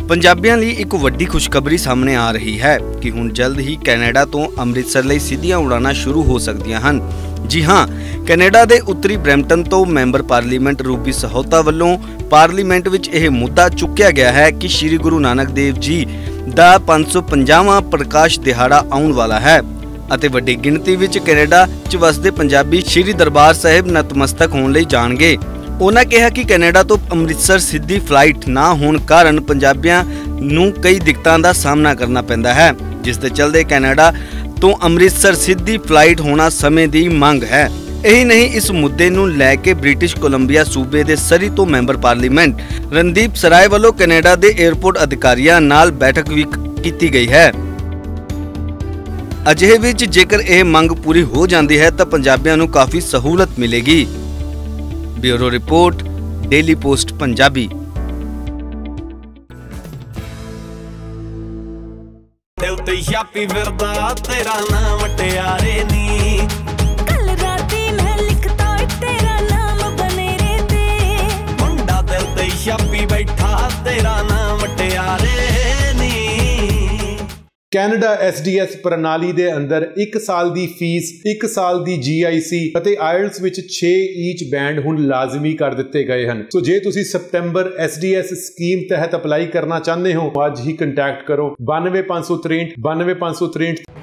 ਪੰਜਾਬੀਆਂ ਲਈ ਇੱਕ ਵੱਡੀ ਖੁਸ਼ਖਬਰੀ ਸਾਹਮਣੇ ਆ ਰਹੀ ਹੈ ਕਿ ਹੁਣ ਜਲਦ ਹੀ ਕੈਨੇਡਾ ਤੋਂ ਅੰਮ੍ਰਿਤਸਰ ਲਈ ਸਿੱਧੀਆਂ ਉਡਾਣਾਂ ਸ਼ੁਰੂ ਹੋ ਸਕਦੀਆਂ ਹਨ। ਜੀ ਹਾਂ, ਕੈਨੇਡਾ ਦੇ ਉੱਤਰੀ ਬਰੈਂਪਟਨ ਤੋਂ ਮੈਂਬਰ ਪਾਰਲੀਮੈਂਟ ਰੂਬੀ ਸਹੋਤਾ ਵੱਲੋਂ ਪਾਰਲੀਮੈਂਟ ਵਿੱਚ ਇਹ ਮੁੱਦਾ ਚੁੱਕਿਆ ਗਿਆ ਹੈ ਕਿ ਸ਼੍ਰੀ ਗੁਰੂ ਨਾਨਕ ਦੇਵ ਜੀ ਦਾ 550ਵਾਂ ਪ੍ਰਕਾਸ਼ ਦਿਹਾੜਾ ਆਉਣ ਵਾਲਾ ਹੈ ਅਤੇ ਵੱਡੀ ਗਿਣਤੀ ਵਿੱਚ ਕੈਨੇਡਾ 'ਚ ਵਸਦੇ ਪੰਜਾਬੀ ਸ਼੍ਰੀ ਦਰਬਾਰ ਸਾਹਿਬ ਨਤਮਸਤਕ ਹੋਣ ਲਈ ਜਾਣਗੇ। ਉਹਨਾਂ ਕਿਹਾ ਕਿ ਕੈਨੇਡਾ ਤੋਂ ਅੰਮ੍ਰਿਤਸਰ ਸਿੱਧੀ ਫਲਾਈਟ ਨਾ ਹੋਣ ਕਾਰਨ ਪੰਜਾਬੀਆਂ ਨੂੰ ਕਈ ਦਿੱਕਤਾਂ ਦਾ ਸਾਹਮਣਾ ਕਰਨਾ ਪੈਂਦਾ ਹੈ, ਜਿਸ ਦੇ ਚੱਲਦੇ ਕੈਨੇਡਾ ਤੋਂ ਅੰਮ੍ਰਿਤਸਰ ਸਿੱਧੀ ਫਲਾਈਟ ਹੋਣਾ ਸਮੇਂ ਦੀ ਮੰਗ ਹੈ। ਇਹੀ ਨਹੀਂ, ਇਸ ਮੁੱਦੇ ਨੂੰ ਲੈ ਕੇ ਬ੍ਰਿਟਿਸ਼ ਕੋਲੰਬੀਆ ਸੂਬੇ ਦੇ ਸਰੀ ਤੋਂ ਮੈਂਬਰ ਪਾਰਲੀਮੈਂਟ ਰਣਦੀਪ ਸਰਾਏ ਵੱਲੋਂ ਕੈਨੇਡਾ ਦੇ 에ਅਰਪੋਰਟ ਅਧਿਕਾਰੀਆਂ ਨਾਲ ਬੈਠਕ ਵੀ ਕੀਤੀ ਗਈ ਹੈ। ਅਜਿਹੇ ਵਿੱਚ ਜੇਕਰ ਇਹ ਮੰਗ ਪੂਰੀ ਹੋ ਜਾਂਦੀ ਹੈ ਤਾਂ ਪੰਜਾਬੀਆਂ ਨੂੰ ਕਾਫੀ ਸਹੂਲਤ ਮਿਲੇਗੀ। Bureau report, Daily Post Punjabi. ਦਿਲ ਤੇ ਛਾਪੀ ਫਿਰਦਾ ਤੇਰਾ ਨਾਮ ਵਟਿਆਰੇ ਨੀ, ਕੱਲ ਰਾਤੀ ਮੈਂ ਲਿਖਤਾ ਤੇਰਾ ਨਾਮ ਬਨੇਰੇ ਤੇ, ਮੁੰਡਾ ਦਿਲ ਤੇ ਛਾਪੀ ਬੈਠਾ ਤੇਰਾ ਨਾਮ ਵਟਿਆਰੇ ਨੀ। ਕੈਨੇਡਾ SDS ਪ੍ਰਣਾਲੀ ਦੇ ਅੰਦਰ 1 ਸਾਲ ਦੀ ਫੀਸ, 1 ਸਾਲ ਦੀ GIC ਅਤੇ IELTS ਵਿੱਚ 6 ਈਚ ਬੈਂਡ ਹੁਣ ਲਾਜ਼ਮੀ ਕਰ ਦਿੱਤੇ ਗਏ ਹਨ। ਸੋ ਜੇ ਤੁਸੀਂ ਸਤੰਬਰ SDS ਸਕੀਮ ਤਹਿਤ ਅਪਲਾਈ ਕਰਨਾ ਚਾਹੁੰਦੇ ਹੋ, ਅੱਜ ਹੀ ਕੰਟੈਕਟ ਕਰੋ 92563 92563।